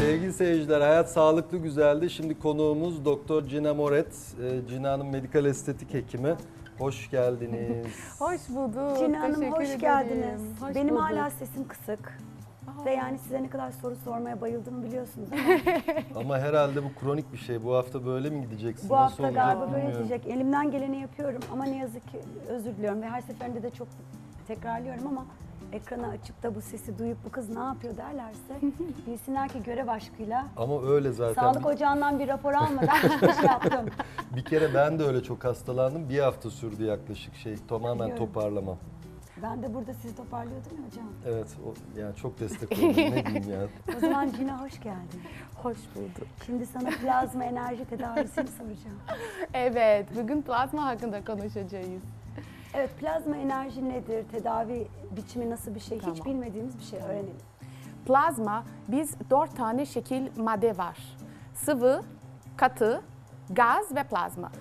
Sevgili seyirciler, Hayat Sağlıklı Güzel'di. Şimdi konuğumuz Doktor Cina Moret. Cina Hanım medikal estetik hekimi. Hoş geldiniz. Hoş bulduk. Cina Hanım Teşekkür hoş ederim. geldiniz. Hoş Benim bulduk. hala sesim kısık. Ve yani size ne kadar soru sormaya bayıldığımı biliyorsunuz ama Ama herhalde bu kronik bir şey. Bu hafta böyle mi gideceksin? bu Nasıl hafta olacak galiba böyle bilmiyorum. diyecek. Elimden geleni yapıyorum ama ne yazık ki özür diliyorum ve her seferinde de çok tekrarlıyorum ama ekrana açıp da bu sesi duyup bu kız ne yapıyor derlerse bilsinler ki görev aşkıyla Ama öyle zaten. sağlık ocağından bir rapor almadan iş yaptım. Bir kere ben de öyle çok hastalandım. Bir hafta sürdü yaklaşık tamamen Biliyorum. toparlamam. Ben de burada sizi toparlıyordum ya hocam. Evet, yani çok destek oldum. Ne diyeyim ya. O zaman Cina hoş geldin. Hoş bulduk. Şimdi sana plazma enerji tedavisini soracağım. Evet, bugün plazma hakkında konuşacağız. Evet, plazma enerji nedir? Tedavi biçimi nasıl bir şey? Tamam. Hiç bilmediğimiz bir şey öğrenelim. Plazma, biz 4 tane şekil madde var. Sıvı, katı, gaz ve plazma.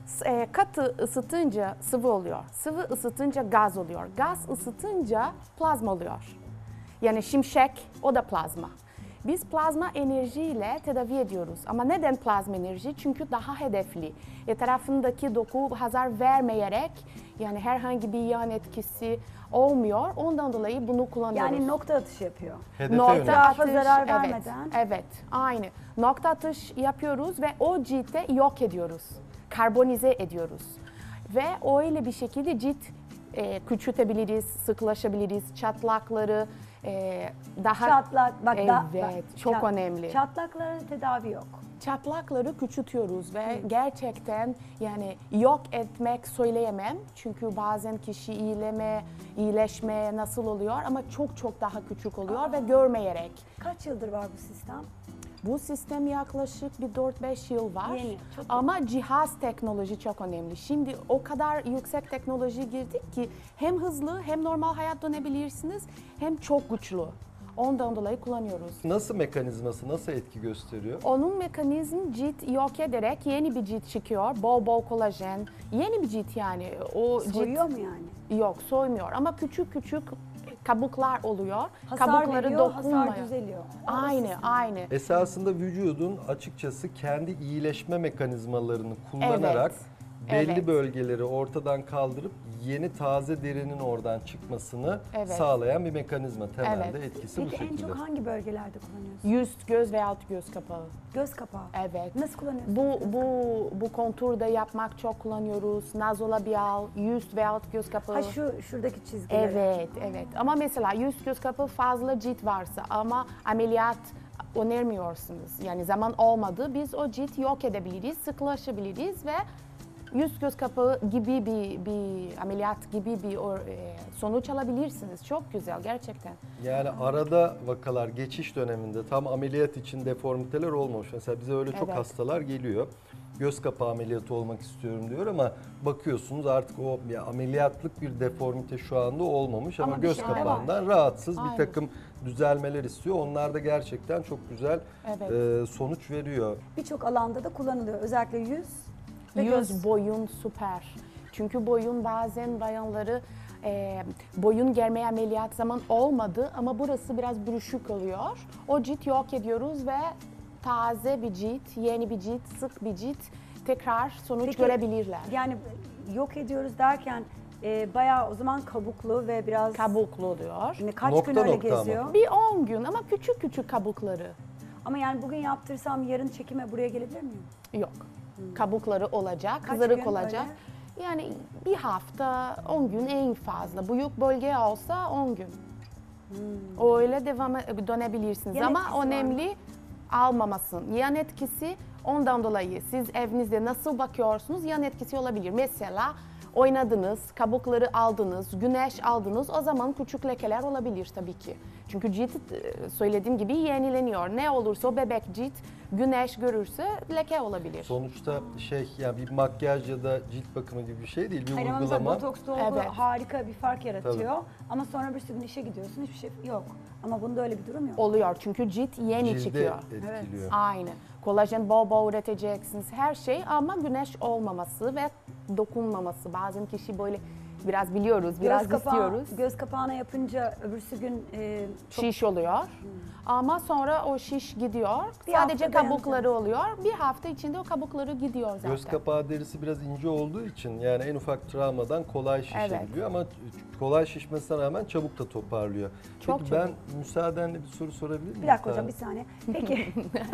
Katı ısıtınca sıvı oluyor. Sıvı ısıtınca gaz oluyor. Gaz ısıtınca plazma oluyor. Yani şimşek, o da plazma. Biz plazma enerjiyle tedavi ediyoruz. Ama neden plazma enerji? Çünkü daha hedefli. Etrafındaki doku hasar vermeyerek, yani herhangi bir yan etkisi olmuyor. Ondan dolayı bunu kullanıyoruz. Yani nokta atışı yapıyor. Hedefe Nokta yönelik. Etrafa atış, zarar evet, vermeden. Evet, aynı. Nokta atış yapıyoruz ve o ciltte yok ediyoruz. Karbonize ediyoruz. Ve öyle bir şekilde cilt küçültebiliriz, sıklaşabiliriz, çatlakları daha... Çatlak, bak Evet, çok önemli. Çatlaklara tedavi yok. Çatlakları küçültüyoruz ve gerçekten yani yok etmek söyleyemem. Çünkü bazen kişi iyileşme nasıl oluyor ama çok daha küçük oluyor ve görmeyerek. Kaç yıldır var bu sistem? Bu sistem yaklaşık bir 4-5 yıl var. Yeni, çok Ama cihaz teknoloji çok önemli. Şimdi o kadar yüksek teknoloji girdik ki hem hızlı hem normal hayat dönebilirsiniz hem çok güçlü. Ondan dolayı kullanıyoruz. Nasıl mekanizması, nasıl etki gösteriyor? Onun mekanizm cilt yok ederek yeni bir cilt çıkıyor. Bol kolajen. Yeni bir cilt yani. O Soyuyor mu yani? Yok, soymuyor ama küçük kabuklar oluyor. Hasar Kabukları veriyor, dokunmuyor. hasar düzeliyor. Aynı. Esasında vücudun açıkçası kendi iyileşme mekanizmalarını kullanarak belli evet. bölgeleri ortadan kaldırıp yeni taze derinin oradan çıkmasını sağlayan bir mekanizma. Temelde etkisi bu Peki şekilde. en çok hangi bölgelerde kullanıyorsun? Yüz, göz ve alt göz kapağı. Göz kapağı. Evet. Nasıl kullanıyorsun? Bu konturda yapmak çok kullanıyoruz. Nazolabial, yüz ve alt göz kapağı. Ha şuradaki çizgiler. Evet. Ama mesela yüz göz kapağı fazla cilt varsa ama ameliyat önermiyorsunuz. Yani zaman olmadı. Biz o cilt yok edebiliriz, sıklaşabiliriz ve yüz göz kapağı gibi bir ameliyat gibi bir sonuç alabilirsiniz. Çok güzel gerçekten. Yani arada vakalar geçiş döneminde tam ameliyat için deformiteler olmamış. Mesela bize öyle çok hastalar geliyor. Göz kapağı ameliyatı olmak istiyorum diyor ama bakıyorsunuz artık o ameliyatlık bir deformite şu anda olmamış ama göz kapağından rahatsız bir takım düzelmeler istiyor. Onlar da gerçekten çok güzel sonuç veriyor. Birçok alanda da kullanılıyor. Özellikle yüz ve Yüz, boyun süper. Çünkü boyun bazen bayanları boyun germe ameliyat zaman olmadı ama burası biraz buruşuk oluyor. O cilt yok ediyoruz ve taze bir cilt, yeni bir cilt, sık bir cilt tekrar sonuç görebilirler. Yani yok ediyoruz derken bayağı o zaman kabuklu ve biraz Kabuklu oluyor. Yani kaç Nokta gün öyle nokta ama. geziyor? Bir 10 gün ama küçük kabukları. Ama yani bugün yaptırsam yarın çekime buraya gelebilir miyim? Yok. Kabukları olacak, Kaç kızarık gün olacak. Yani bir hafta, 10 gün en fazla. Büyük bölge olsa 10 gün. Öyle dönebilirsiniz Yan ama etkisi var önemli almamasın. Yan etkisi ondan dolayı siz evinizde nasıl bakıyorsunuz yan etkisi olabilir. Mesela oynadınız, kabukları aldınız, güneş aldınız o zaman küçük lekeler olabilir tabii ki. Çünkü cilt söylediğim gibi yenileniyor. Ne olursa o bebek cilt güneş görürse leke olabilir. Sonuçta yani bir makyaj ya da cilt bakımı gibi bir şey değil. Bir Hayır ama mesela uygulama. botoks dolgu harika bir fark yaratıyor. Ama sonra bir gün işe gidiyorsun hiçbir şey yok. Ama bunda öyle bir durum yok. Oluyor çünkü cilt yeni Cilde çıkıyor. etkiliyor. Aynı. Kolajen bol üreteceksiniz her şey ama güneş olmaması ve dokunmaması. Bazen kişi böyle Biraz biliyoruz, biraz istiyoruz. Göz kapağına yapınca öbürsü gün çok Şiş oluyor. Ama sonra o şiş gidiyor. Bir Sadece hafta kabukları oluyor. Bir hafta içinde o kabukları gidiyor zaten. Göz kapağı derisi biraz ince olduğu için yani en ufak travmadan kolay şişebiliyor ama kolay şişmesine rağmen çabuk da toparlıyor. Çok Peki çabuk. ben müsaadenle bir soru sorabilir miyim? Bir dakika hocam bir saniye. Peki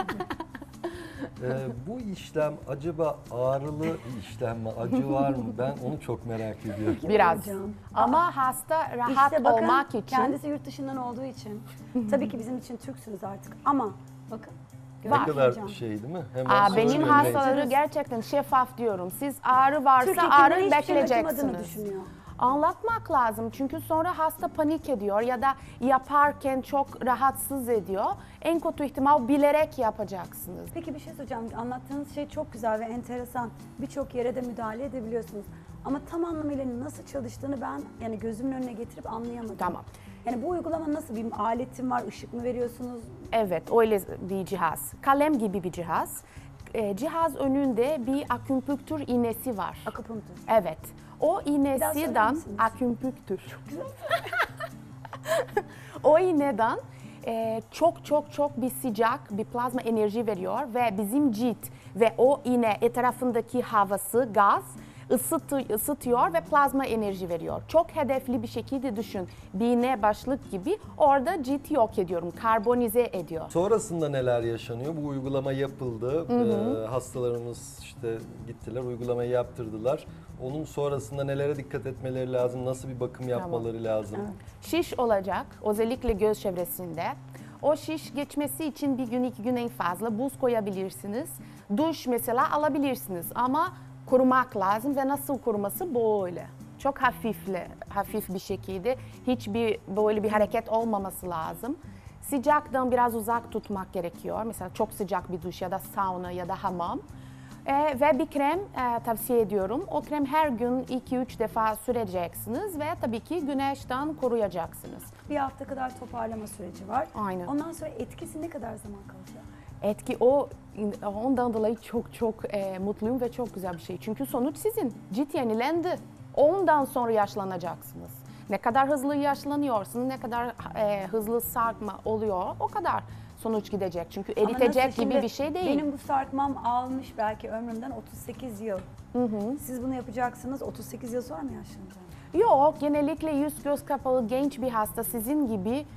Bu işlem acaba ağrılı bir işlem mi? Acı var mı? Ben onu çok merak ediyorum. Biraz. hocam. Ama hasta rahat işte bakın olmak için. kendisi yurt dışından olduğu için. Tabii ki bizim için Türksünüz artık ama bakın. Ne Var. kadar hocam. şey değil mi? Hemen Benim söyleyin. hastaları gerçekten şeffaf diyorum. Siz ağrı varsa Türk ağrı hekimleri hiçbir şeyin acımadığını bekleyeceksiniz. düşünüyor. Anlatmak lazım çünkü sonra hasta panik ediyor ya da yaparken çok rahatsız ediyor. En kötü ihtimal bilerek yapacaksınız. Peki bir şey soracağım. Anlattığınız şey çok güzel ve enteresan. Birçok yere de müdahale edebiliyorsunuz. Ama tam anlamıyla nasıl çalıştığını ben yani gözümün önüne getirip anlayamadım. Tamam. Yani bu uygulama nasıl bir aletim var? Işık mı veriyorsunuz? Evet, öyle bir cihaz. Kalem gibi bir cihaz. Cihaz önünde bir akupunktur iğnesi var. Akupunktur. Evet. O söyler iğnesinden misiniz? akupunktur. Çok güzel. O iğneden çok bir sıcak bir plazma enerji veriyor ve bizim cilt ve o iğne etrafındaki havası, gaz ısıtıyor ve plazma enerji veriyor. Çok hedefli bir şekilde düşün. Bir iğne başlık gibi orada cilt yok ediyorum, karbonize ediyor. Sonrasında neler yaşanıyor? Bu uygulama yapıldı. Hastalarımız işte gittiler, uygulamayı yaptırdılar. Onun sonrasında nelere dikkat etmeleri lazım? Nasıl bir bakım yapmaları lazım? Şiş olacak, özellikle göz çevresinde. O şiş geçmesi için bir gün, 2 gün en fazla buz koyabilirsiniz. Duş mesela alabilirsiniz ama kurumak lazım ve nasıl kuruması böyle. Çok hafif bir şekilde, hiçbir böyle bir hareket olmaması lazım. Sıcaktan biraz uzak tutmak gerekiyor. Mesela çok sıcak bir duş ya da sauna ya da hamam. Ve bir krem tavsiye ediyorum. O krem her gün 2-3 defa süreceksiniz ve tabii ki güneşten koruyacaksınız. Bir hafta kadar toparlama süreci var. Aynen. Ondan sonra etkisi ne kadar zaman kalacak? Etki ondan dolayı çok mutluyum ve çok güzel bir şey. Çünkü sonuç sizin. Cilt yenilendi. Ondan sonra yaşlanacaksınız. Ne kadar hızlı yaşlanıyorsunuz, ne kadar hızlı sarkma oluyor o kadar sonuç gidecek. Çünkü Ama eritecek nasıl gibi şimdi bir şey değil. Benim bu sarkmam almış belki ömrümden 38 yıl. Siz bunu yapacaksınız 38 yıl sonra mı yaşlanacağım? Yok, genellikle yüz göz kapalı genç bir hasta sizin gibi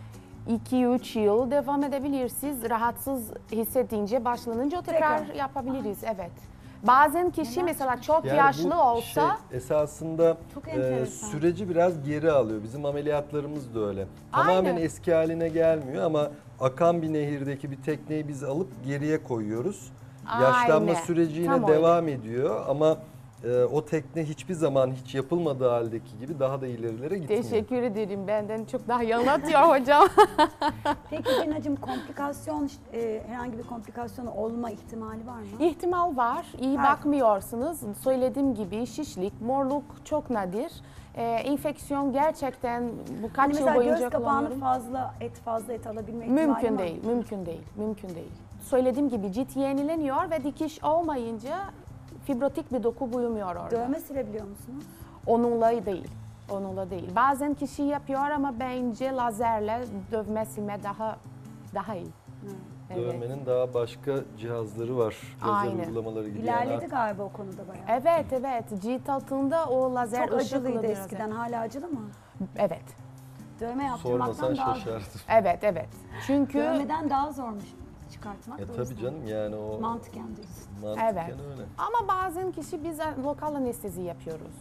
2-3 yıl devam edebilir. Siz rahatsız hissedince, başlanınca tekrar yapabiliriz. Evet. Bazen kişi mesela çok Yani yaşlı bu olsa esasında Çok enteresan. süreci biraz geri alıyor. Bizim ameliyatlarımız da öyle. Tamamen Aynen. eski haline gelmiyor ama akan bir nehirdeki bir tekneyi biz alıp geriye koyuyoruz. Yaşlanma Aynen. süreci yine Tam öyle. devam ediyor ama o tekne hiçbir zaman hiç yapılmadığı haldeki gibi daha da ilerilere gitmiyor. teşekkür ederim. Benden çok daha iyi anlatıyor hocam. Peki Cinacığım komplikasyon, herhangi bir komplikasyon olma ihtimali var mı? İhtimal var. İyi Var. bakmıyorsunuz. Söylediğim gibi şişlik, morluk çok nadir. Enfeksiyon gerçekten bu kaç Hani yıl mesela boyunca göz kapağını kullanıyorum. fazla et alabilme ihtimali Mümkün var değil, mı? mümkün değil. Söylediğim gibi cilt yenileniyor ve dikiş olmayınca fibrotik bir doku buyurmuyor orada. Dövme silebiliyor musunuz? Onunla değil. Bazen kişi yapıyor ama bence lazerle dövme silme daha iyi. Evet. Dövmenin daha başka cihazları var. Lazer Aynen. uygulamaları gibi. İlerledi galiba o konuda bayağı. Evet. Cilt altında o lazer Çok ışıklı acılıydı bir eskiden. Hala acılı mı? Evet. Dövme Sormasan yaptırmaktan daha şaşardım. Evet. Çünkü Dövmeden daha zormuş çıkartmak. da o Tabii yüzden. canım yani o Mantıken diyorsun. mantıken Evet. öyle. ama bazen kişi biz lokal anestezi yapıyoruz.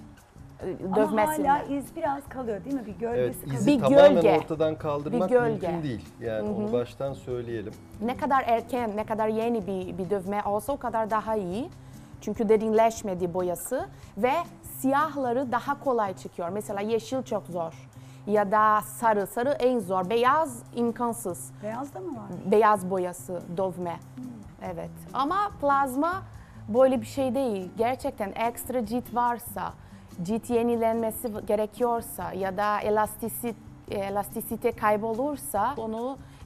Ama Dövmesinde. hala iz biraz kalıyor değil mi? Bir Evet, gölgesi kalıyor. izi Bir tamamen gölge. ortadan kaldırmak Bir gölge. mümkün değil. Yani onu baştan söyleyelim. Ne kadar erken, ne kadar yeni bir dövme olsa o kadar daha iyi. Çünkü derinleşmedi boyası ve siyahları daha kolay çıkıyor. Mesela yeşil çok zor ya da sarı en zor. Beyaz imkansız. Beyaz da mı var? Beyaz boyası dövme. Evet. Ama plazma böyle bir şey değil. Gerçekten ekstra cilt varsa, cilt yenilenmesi gerekiyorsa ya da elastisite kaybolursa onu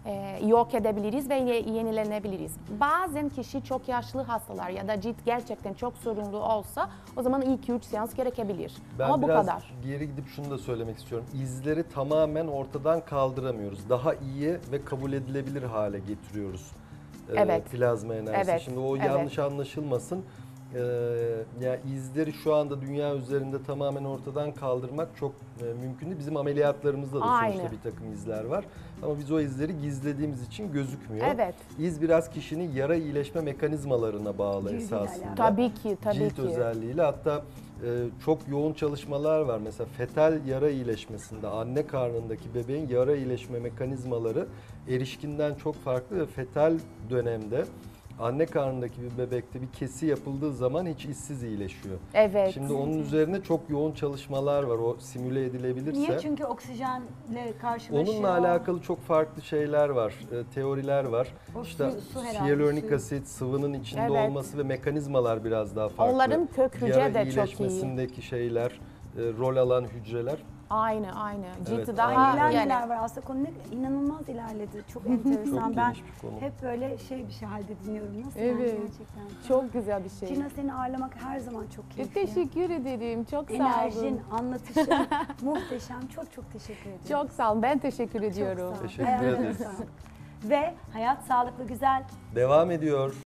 yok edebiliriz ve yenilenebiliriz. Bazen kişi çok yaşlı hastalar ya da cilt gerçekten çok sorunlu olsa o zaman 2-3 seans gerekebilir. Ben Ama bu biraz kadar. geri gidip şunu da söylemek istiyorum. İzleri tamamen ortadan kaldıramıyoruz. Daha iyi ve kabul edilebilir hale getiriyoruz. Evet. Plazma enerjisi. Evet, Şimdi o evet. yanlış anlaşılmasın. Yani izleri şu anda dünya üzerinde tamamen ortadan kaldırmak çok mümkün değil. Bizim ameliyatlarımızda da sonuçta Aynı. bir takım izler var. Ama biz o izleri gizlediğimiz için gözükmüyor. Evet. İz biraz kişinin yara iyileşme mekanizmalarına bağlı Cildiyle esasında. alakalı. Tabii ki, tabii Cilt ki. özelliğiyle, hatta çok yoğun çalışmalar var. Mesela fetal yara iyileşmesinde anne karnındaki bebeğin yara iyileşme mekanizmaları erişkinden çok farklı ve fetal dönemde anne karnındaki bir bebekte bir kesi yapıldığı zaman hiç izsiz iyileşiyor. Evet. Şimdi onun üzerine çok yoğun çalışmalar var. O simüle edilebilirse. Niye? Çünkü oksijenle karşılaşıyor. Onunla alakalı çok farklı şeyler var, teoriler var. O İşte su herhalde, hyaluronik su. asit, sıvının içinde Evet. olması ve mekanizmalar biraz daha farklı. Onların kök hücre Yara de çok iyi. iyileşmesindeki şeyler, rol alan hücreler. Aynı. Evet, Cilt daha aynen. Neler yani. neler var aslında konu inanılmaz ilerledi. Çok enteresan. Çok Ben geniş bir konu. hep böyle bir şey halde dinliyorum. Nasıl yani Evet. gerçekten? Çok güzel bir şey. Cina, seni ağırlamak her zaman çok keyifli. Teşekkür ederim. Çok sağ Enerjin, olun. anlatışın muhteşem. Çok çok teşekkür ediyorum. Çok sağ olun. Ben teşekkür ediyorum. Çok sağ ol. Teşekkür Ayağınıza ederiz. sağlık. Ve hayat sağlıklı güzel. Devam ediyor.